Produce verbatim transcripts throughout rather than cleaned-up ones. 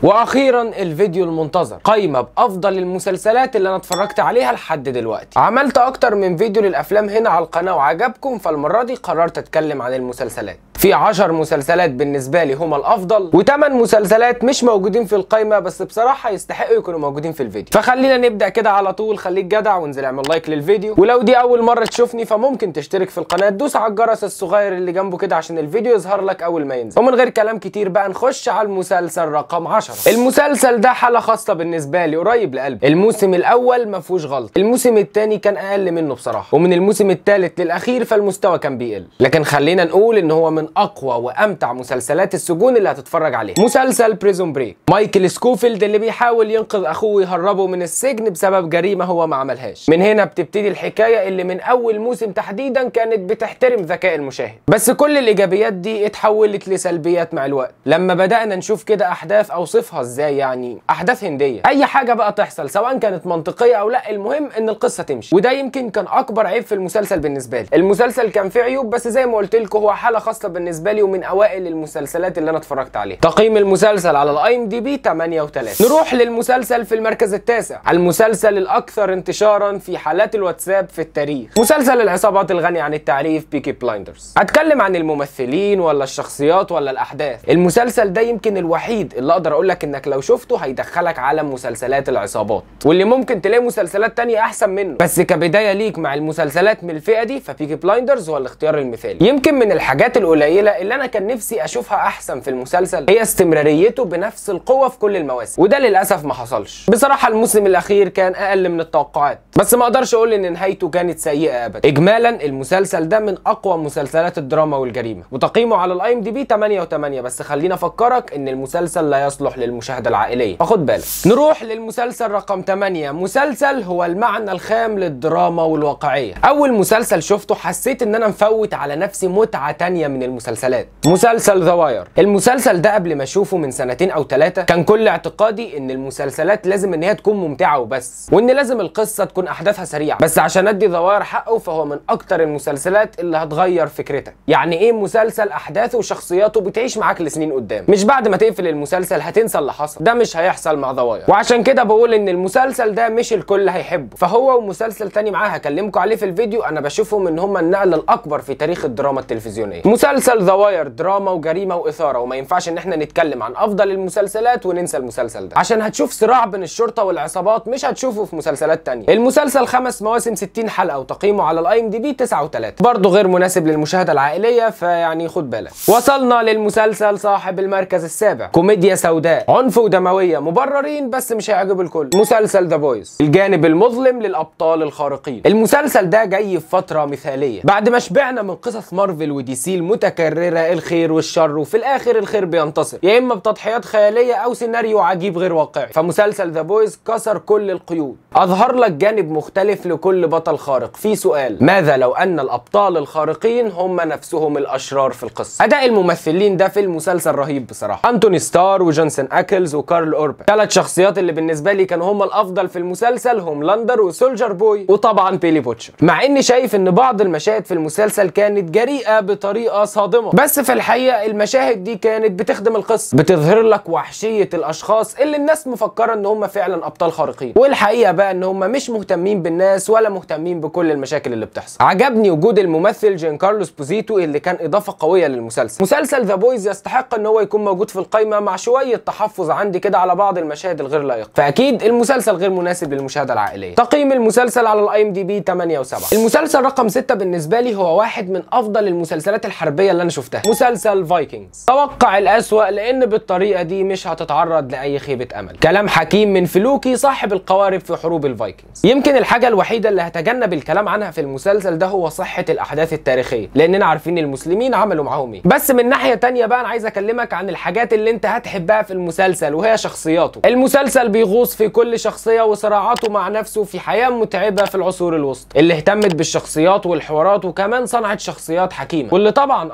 واخيرا الفيديو المنتظر، قايمه بافضل المسلسلات اللي انا اتفرجت عليها لحد دلوقتي. عملت اكتر من فيديو للافلام هنا على القناه وعجبكم، فالمره دي قررت اتكلم عن المسلسلات. في عشر مسلسلات بالنسبه لي هما الافضل، وثمان مسلسلات مش موجودين في القايمه بس بصراحه يستحقوا يكونوا موجودين في الفيديو. فخلينا نبدا كده على طول. خليك جدع وانزل اعمل لايك للفيديو، ولو دي اول مره تشوفني فممكن تشترك في القناه، تدوس على الجرس الصغير اللي جنبه كده عشان الفيديو يظهر لك اول ما ينزل. ومن غير كلام كتير بقى نخش على المسلسل رقم عشرة. المسلسل ده حاله خاصه بالنسبه لي، قريب لقلبي. الموسم الاول ما فيهوش غلط، الموسم الثاني كان اقل منه بصراحه، ومن الموسم الثالث للاخير فالمستوى كان بيقل. لكن خلينا نقول ان هو من اقوى وامتع مسلسلات السجون اللي هتتفرج عليه. مسلسل بريزون بريك. مايكل سكوفيلد اللي بيحاول ينقذ اخوه ويهربه من السجن بسبب جريمه هو ما عملهاش. من هنا بتبتدي الحكايه اللي من اول موسم تحديدا كانت بتحترم ذكاء المشاهد، بس كل الايجابيات دي اتحولت لسلبيات مع الوقت لما بدانا نشوف كده احداث اوصفها ازاي، يعني احداث هنديه، اي حاجه بقى تحصل سواء كانت منطقيه او لا، المهم ان القصه تمشي. وده يمكن كان اكبر عيب في المسلسل بالنسبه لي. المسلسل كان فيه عيوب بس زي ما قلت لكم هو حاله خاصه بالنسبه لي ومن اوائل المسلسلات اللي انا اتفرجت عليها. تقييم المسلسل على الاي ام دي بي ثمانية وثلاثين. نروح للمسلسل في المركز التاسع، المسلسل الاكثر انتشارا في حالات الواتساب في التاريخ، مسلسل العصابات الغني عن التعريف بيكي بلايندرز. اتكلم عن الممثلين ولا الشخصيات ولا الاحداث؟ المسلسل ده يمكن الوحيد اللي اقدر اقول لك انك لو شفته هيدخلك عالم مسلسلات العصابات، واللي ممكن تلاقي مسلسلات تانية احسن منه، بس كبدايه ليك مع المسلسلات من الفئه دي فبيكي بلايندرز هو الاختيار المثالي. يمكن من الحاجات القليله اللي انا كان نفسي اشوفها احسن في المسلسل هي استمراريته بنفس القوه في كل المواسم، وده للاسف ما حصلش. بصراحه الموسم الاخير كان اقل من التوقعات، بس ما اقدرش اقول ان نهايته كانت سيئه ابدا. اجمالا المسلسل ده من اقوى مسلسلات الدراما والجريمه، وتقييمه على الاي ام دي بي ثمانية وثمانية، بس خلينا افكرك ان المسلسل لا يصلح للمشاهده العائليه، فخد بالك. نروح للمسلسل رقم ثمانية، مسلسل هو المعنى الخام للدراما والواقعيه. اول مسلسل شفته حسيت ان انا مفوت على نفسي متعه تانية من المسلسلات، مسلسل ذا واير. المسلسل ده قبل ما اشوفه من سنتين او ثلاثه كان كل اعتقادي ان المسلسلات لازم ان هي تكون ممتعه وبس، وان لازم القصه تكون احداثها سريعه، بس عشان ادي ذا واير حقه فهو من اكتر المسلسلات اللي هتغير فكرتك. يعني ايه مسلسل احداثه وشخصياته بتعيش معاك لسنين قدام، مش بعد ما تقفل المسلسل هتنسى اللي حصل، ده مش هيحصل مع ذا واير. وعشان كده بقول ان المسلسل ده مش الكل هيحبه، فهو ومسلسل تاني معاه هكلمكم عليه في الفيديو انا بشوفهم ان هم النقله الاكبر في تاريخ الدراما التلفزيونيه. مسلسل ذا واير دراما وجريمه واثاره، وما ينفعش ان احنا نتكلم عن افضل المسلسلات وننسى المسلسل ده، عشان هتشوف صراع بين الشرطه والعصابات مش هتشوفه في مسلسلات تانية. المسلسل خمس مواسم ستين حلقه، وتقييمه على الاي ام دي بي تسعة وثلاثين، برضه غير مناسب للمشاهده العائليه، فيعني خد بالك. وصلنا للمسلسل صاحب المركز السابع، كوميديا سوداء، عنف ودمويه مبررين بس مش هيعجب الكل، مسلسل ذا بويز، الجانب المظلم للابطال الخارقين. المسلسل ده جاي في فتره مثاليه بعد ما شبعنا من قصص مارفل ودي سي المتكرره، الخير والشر وفي الاخر الخير بينتصر، يا اما بتضحيات خياليه او سيناريو عجيب غير واقعي. فمسلسل ذا بويز كسر كل القيود، اظهر لك جانب مختلف لكل بطل خارق. في سؤال، ماذا لو ان الابطال الخارقين هم نفسهم الاشرار في القصه؟ اداء الممثلين ده في المسلسل رهيب بصراحه، انتوني ستار وجونسون اكلز وكارل اوربن، ثلاث شخصيات اللي بالنسبه لي كانوا هم الافضل في المسلسل، هوملاندر وسولجر بوي وطبعا بيلي بوتشر. مع اني شايف ان بعض المشاهد في المسلسل كانت جريئه بطريقه صادمه، بس في الحقيقه المشاهد دي كانت بتخدم القصه، بتظهر لك وحشيه الاشخاص اللي الناس مفكره ان هم فعلا ابطال خارقين، والحقيقه بقى ان هم مش مهتمين بالناس ولا مهتمين بكل المشاكل اللي بتحصل. عجبني وجود الممثل جين كارلوس بوزيتو اللي كان اضافه قويه للمسلسل. مسلسل ذا بويز يستحق ان هو يكون موجود في القائمه مع شويه تحفظ عندي كده على بعض المشاهد الغير لائقه، فاكيد المسلسل غير مناسب للمشاهده العائليه. تقييم المسلسل على الاي ام دي بي ثمانية وسبعة. المسلسل رقم ستة بالنسبه لي هو واحد من افضل المسلسلات الحربيه اللي انا شفتها، مسلسل فايكنجز. توقع الاسوأ لان بالطريقه دي مش هتتعرض لاي خيبه امل، كلام حكيم من فلوكي صاحب القوارب في حروب الفايكنجز. يمكن الحاجه الوحيده اللي هتجنب الكلام عنها في المسلسل ده هو صحه الاحداث التاريخيه، لاننا عارفين المسلمين عملوا معاهم ايه. بس من ناحيه تانية بقى انا عايز اكلمك عن الحاجات اللي انت هتحبها في المسلسل، وهي شخصياته. المسلسل بيغوص في كل شخصيه وصراعاته مع نفسه في حياه متعبه في العصور الوسطى، اللي اهتمت بالشخصيات والحوارات وكمان صنعت شخصيات حكيمه، واللي طبعا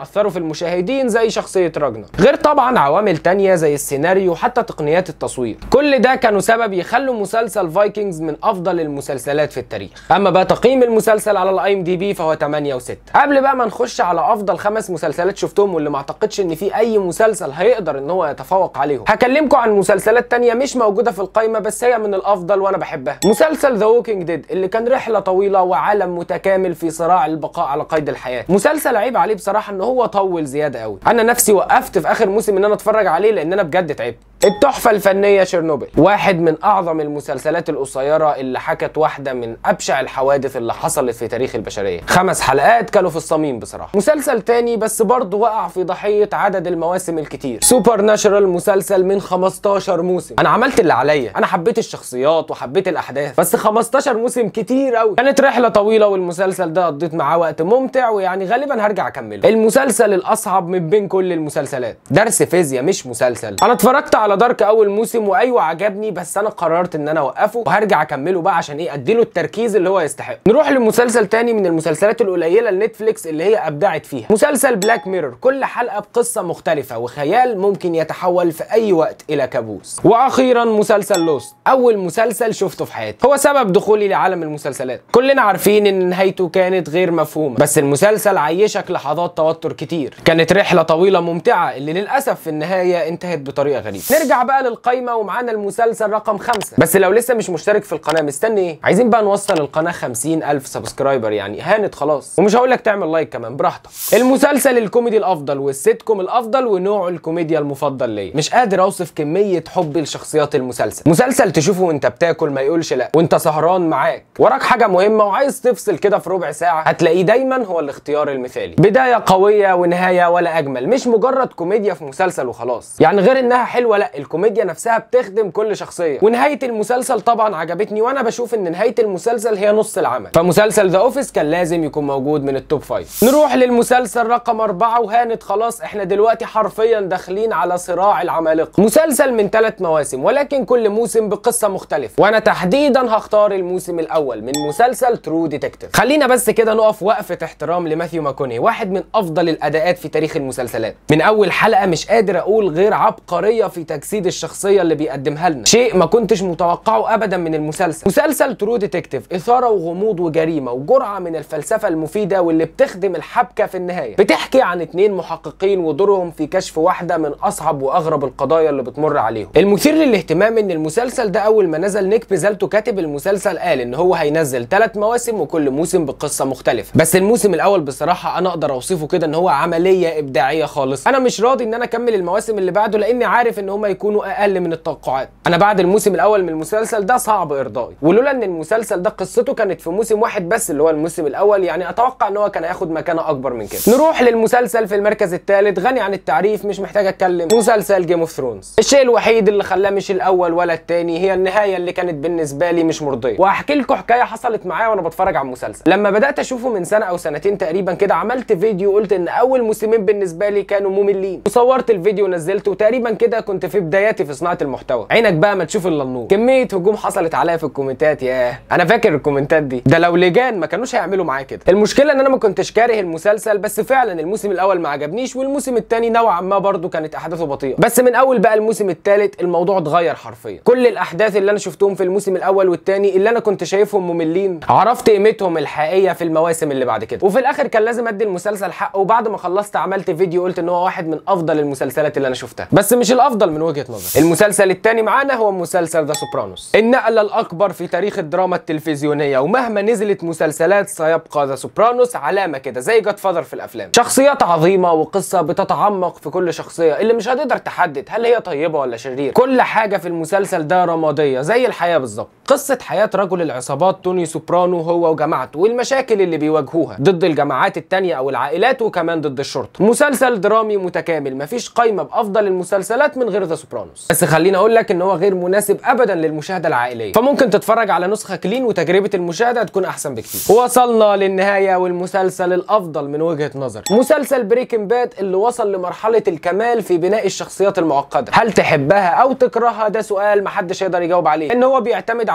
اثروا في المشاهدين زي شخصيه راجنر، غير طبعا عوامل تانية زي السيناريو وحتى تقنيات التصوير. كل ده كانوا سبب يخلوا مسلسل فايكنجز من افضل المسلسلات في التاريخ. اما بقى تقييم المسلسل على الاي ام دي بي فهو تمانية وستة. قبل بقى ما نخش على افضل خمس مسلسلات شفتهم واللي ما اعتقدش ان في اي مسلسل هيقدر ان هو يتفوق عليهم، هكلمكم عن مسلسلات تانية مش موجوده في القائمه بس هي من الافضل وانا بحبها. مسلسل ذا ووكينج ديد اللي كان رحله طويله وعالم متكامل في صراع البقاء على قيد الحياه. مسلسل عيب عليه بصراحه ان هو طول زياده قوي. انا نفسي وقفت في اخر موسم ان انا اتفرج عليه لان انا بجد تعبت. التحفة الفنية شيرنوبل، واحد من أعظم المسلسلات القصيرة اللي حكت واحدة من أبشع الحوادث اللي حصلت في تاريخ البشرية. خمس حلقات كانوا في الصميم بصراحة. مسلسل تاني بس برضه وقع في ضحية عدد المواسم الكتير، سوبر ناتشورال، مسلسل من خمستاشر موسم. أنا عملت اللي عليا، أنا حبيت الشخصيات وحبيت الأحداث، بس خمستاشر موسم كتير قوي. كانت رحلة طويلة والمسلسل ده قضيت معاه وقت ممتع ويعني غالبا هرجع أكمله. المسلسل الأصعب من بين كل المسلسلات، درس فيزياء مش مسلسل. أنا اتفرجت على دارك اول موسم وايوه عجبني بس انا قررت ان انا اوقفه وهرجع اكمله بقى عشان ايه اديله التركيز اللي هو يستحق. نروح لمسلسل تاني من المسلسلات القليله لنتفليكس اللي هي ابدعت فيها، مسلسل بلاك ميرور، كل حلقه بقصه مختلفه وخيال ممكن يتحول في اي وقت الى كابوس. واخيرا مسلسل لوست، اول مسلسل شفته في حياتي، هو سبب دخولي لعالم المسلسلات. كلنا عارفين ان نهايته كانت غير مفهومه بس المسلسل عيشك لحظات توتر كتير. كانت رحله طويله ممتعه اللي للاسف في النهايه انتهت بطريقه غريبه. نرجع بقى للقايمه ومعانا المسلسل رقم خمسة، بس لو لسه مش مشترك في القناه مستني ايه؟ عايزين بقى نوصل القناه خمسين ألف سبسكرايبر، يعني هانت خلاص. ومش هقول لك تعمل لايك كمان، براحتك. المسلسل الكوميدي الافضل والسيت كوم الافضل ونوع الكوميديا المفضل ليا. مش قادر اوصف كميه حبي لشخصيات المسلسل. مسلسل تشوفه وانت بتاكل ما يقولش لا، وانت سهران معاك وراك حاجه مهمه وعايز تفصل كده في ربع ساعه، هتلاقيه دايما هو الاختيار المثالي. بدايه قويه ونهايه ولا اجمل، مش مجرد كوميديا في مسلسل وخلاص. يعني غير انها حلوه، لا الكوميديا نفسها بتخدم كل شخصيه. ونهايه المسلسل طبعا عجبتني، وانا بشوف ان نهايه المسلسل هي نص العمل، فمسلسل ذا اوفيس كان لازم يكون موجود من التوب فايف. نروح للمسلسل رقم أربعة وهانت خلاص، احنا دلوقتي حرفيا داخلين على صراع العمالقه. مسلسل من ثلاث مواسم ولكن كل موسم بقصه مختلفه، وانا تحديدا هختار الموسم الاول من مسلسل ترو ديتكتيف. خلينا بس كده نقف وقفه احترام لماثيو ماكوني، واحد من افضل الاداءات في تاريخ المسلسلات. من اول حلقه مش قادر اقول غير عبقريه في تجسيد الشخصيه اللي بيقدمها لنا، شيء ما كنتش متوقعه ابدا من المسلسل. مسلسل ترو ديتكتيف اثاره وغموض وجريمه وجرعه من الفلسفه المفيده واللي بتخدم الحبكه في النهايه. بتحكي عن اتنين محققين ودورهم في كشف واحده من اصعب واغرب القضايا اللي بتمر عليهم. المثير للاهتمام ان المسلسل ده اول ما نزل نيك بيزالتو كاتب المسلسل قال ان هو هينزل ثلاث مواسم وكل موسم بقصه مختلفه، بس الموسم الاول بصراحه انا اقدر اوصفه كده ان هو عمليه ابداعيه خالص. انا مش راضي ان انا اكمل المواسم اللي بعده لاني عارف ان هم يكونوا اقل من التوقعات. انا بعد الموسم الاول من المسلسل ده صعب ارضائي، ولولا ان المسلسل ده قصته كانت في موسم واحد بس اللي هو الموسم الاول، يعني اتوقع ان هو كان هياخد مكانه اكبر من كده. نروح للمسلسل في المركز الثالث، غني عن التعريف مش محتاج اتكلم، مسلسل جيم اوف ثرونز. الشيء الوحيد اللي خلاه مش الاول ولا الثاني هي النهايه اللي كانت بالنسبه لي مش مرضيه. وهحكي لكم حكايه حصلت معايا وانا بتفرج على المسلسل. لما بدات اشوفه من سنه او سنتين تقريبا كده، عملت فيديو قلت ان اول موسمين بالنسبه لي كانوا مملين، وصورت الفيديو ونزلته. تقريبا كده كنت في بداياتي في صناعه المحتوى. عينك بقى ما تشوف الا النور. كميه هجوم حصلت عليا في الكومنتات، ياه انا فاكر الكومنتات دي، ده لو لجان ما كانوش هيعملوا معايا كده. المشكله ان انا ما كنتش كاره المسلسل، بس فعلا الموسم الاول ما عجبنيش، والموسم الثاني نوعا ما برده كانت احداثه بطيئه. بس من اول بقى الموسم الثالث الموضوع اتغير حرفيا. كل الاحداث اللي انا شفتهم في الموسم الاول والثاني اللي انا كنت شايفهم مملين، عرفت قيمتهم الحقيقيه في المواسم اللي بعد كده. وفي الاخر كان لازم ادي المسلسل حقه، وبعد ما خلصت عملت فيديو قلت ان هو واحد من افضل المسلسلات اللي انا شفتها، بس مش الافضل من وجهه نظري. المسلسل الثاني معانا هو مسلسل ذا سوبرانوس، النقله الاكبر في تاريخ الدراما التلفزيونيه، ومهما نزلت مسلسلات سيبقى ذا سوبرانوس علامه كده زي جاد فاذر في الافلام. شخصيات عظيمه وقصه بتتعمق في كل شخصيه اللي مش هتقدر تحدد هل هي طيبه ولا شريره. كل حاجه في المسلسل ده رماديه زي الحياه بالظبط. قصه حياه رجل العصابات توني سوبرانو هو وجماعته، والمشاكل اللي بيواجهوها ضد الجماعات التانيه او العائلات وكمان ضد الشرطه. مسلسل درامي متكامل، مفيش قايمه بافضل المسلسلات من غير ذا سوبرانوس. بس خليني اقول لك ان هو غير مناسب ابدا للمشاهده العائليه، فممكن تتفرج على نسخه كلين وتجربه المشاهده هتكون احسن بكتير. وصلنا للنهايه والمسلسل الافضل من وجهه نظري، مسلسل بريكنج باد اللي وصل لمرحله الكمال في بناء الشخصيات المعقده. هل تحبها او تكرهها ده سؤال محدش يقدر يجاوب عليه، ان هو بيعتمد على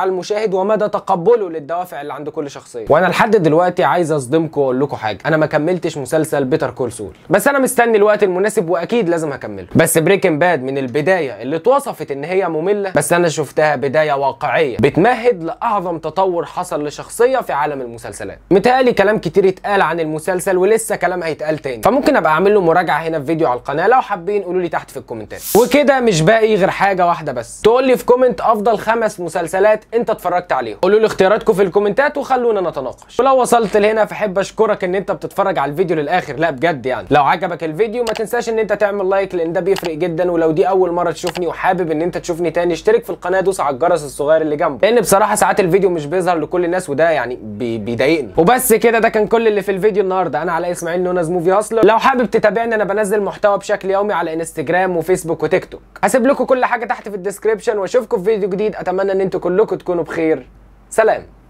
على المشاهد ومدى تقبله للدوافع اللي عند كل شخصيه. وانا لحد دلوقتي عايز اصدمكم واقول لكم حاجه، انا ما كملتش مسلسل بيتر كول سول، بس انا مستني الوقت المناسب واكيد لازم هكمله. بس بريكنج باد من البدايه اللي اتوصفت ان هي ممله، بس انا شفتها بدايه واقعيه بتمهد لاعظم تطور حصل لشخصيه في عالم المسلسلات. متهيألي كلام كتير اتقال عن المسلسل ولسه كلام هيتقال تاني، فممكن ابقى اعمل له مراجعه هنا في فيديو على القناه. لو حابين قولوا لي تحت في الكومنتات. وكده مش باقي غير حاجه واحده بس، تقول لي في كومنت افضل خمس مسلسلات انت اتفرجت عليهم. قولوا لي اختياراتكم في الكومنتات وخلونا نتناقش. ولو وصلت لهنا فاحب اشكرك ان انت بتتفرج على الفيديو للاخر، لا بجد يعني. لو عجبك الفيديو ما تنساش ان انت تعمل لايك لان ده بيفرق جدا، ولو دي اول مره تشوفني وحابب ان انت تشوفني تاني اشترك في القناه، دوس على الجرس الصغير اللي جنبه، لان بصراحه ساعات الفيديو مش بيظهر لكل الناس وده يعني بي بيضايقني. وبس كده، ده كان كل اللي في الفيديو النهارده. انا علاء اسماعيل نونز موفي هاسلر. لو حابب تتابعني انا بنزل محتوى بشكل يومي على انستجرام وفيسبوك وتيك توك. هسيب لكم كل حاجه تحت في الديسكريبشن واشوفكم في فيديو جديد. اتمنى ان انتوا كلكم تكونوا بخير. سلام.